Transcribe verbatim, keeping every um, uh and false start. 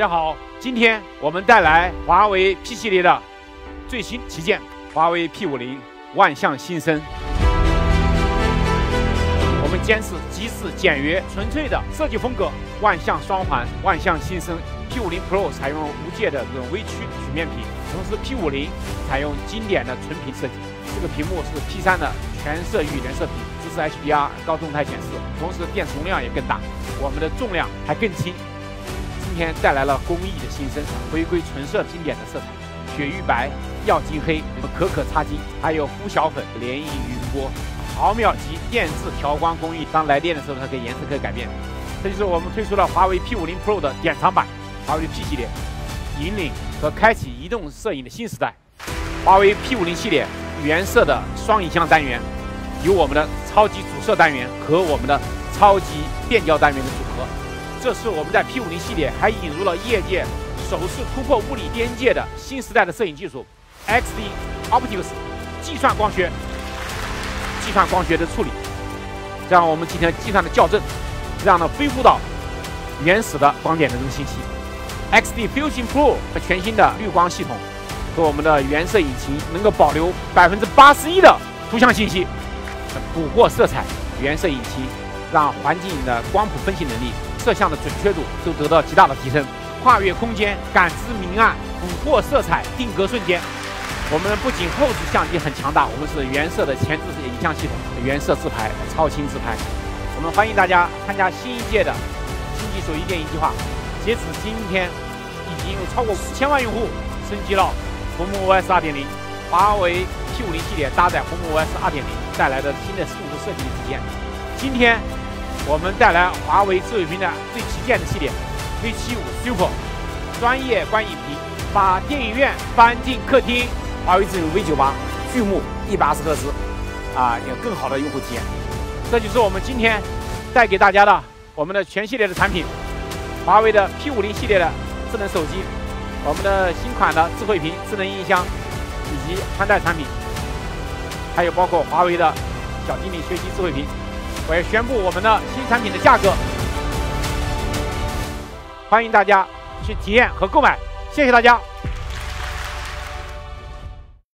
家好，今天我们带来华为 P 系列的最新旗舰华为 P 五十万象新生。我们坚持极致简约纯粹的设计风格，万象双环，万象新生。P 五十 Pro 采用无界的这种微曲曲面屏，同时 P 五十采用经典的纯屏设计。这个屏幕是 P 三的全色域原色屏，支持 H D R 高动态显示，同时电池容量也更大，我们的重量还更轻。今天带来了工艺的新生，回归纯色经典的色彩，雪域白、耀金黑、可可擦金，还有呼小粉、涟漪云波、毫秒级电致调光工艺。当来电的时候，它可以颜色可以改变。这就是我们推出了华为 P 五十 Pro 的典藏版。华为 P 系列引领和开启移动摄影的新时代。华为 P 五十 系列原色的双影像单元，有我们的超级主摄单元和我们的超级变焦单元的组合。这是我们在 P 五十 系列还引入了业界首次突破物理边界的新时代的摄影技术 X D Optics 计算光学，计算光学的处理，让我们进行计算的校正，让它恢复到原始的光点的这个信息。X D Fusion Pro 全新的滤光系统和我们的原色引擎能够保留百分之八十一的图像信息，捕获色彩。原色引擎让环境的光谱分析能力、摄像的准确度都得到极大的提升，跨越空间、感知明暗、捕获色彩、定格瞬间。我们不仅后置相机很强大，我们是原色的前置影像系统，原色自拍、超清自拍。我们欢迎大家参加新一届的星际手艺电影计划。截止今天，已经有超过五千万用户升级了鸿蒙 O S 二点零。华为 P 五十 系列搭载鸿蒙 O S 二点零带来的新的数字设计的体验。今天我们带来华为智慧屏的最旗舰的系列 V 七五 Super 专业观影屏，把电影院搬进客厅。华为智慧 V 九八 巨幕一百二十赫兹，啊，有更好的用户体验。这就是我们今天带给大家的我们的全系列的产品。华为的 P 五十 系列的智能手机，我们的新款的智慧屏、智能音箱以及穿戴产品，还有包括华为的小精灵学习智慧屏。我也宣布我们的新产品的价格，欢迎大家去体验和购买，谢谢大家。